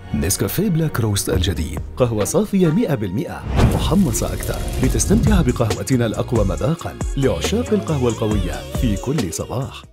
نسكافيه بلاك روست الجديد، قهوة صافية 100% محمصة أكثر لتستمتع بقهوتنا الأقوى مذاقاً لعشاق القهوة القوية في كل صباح.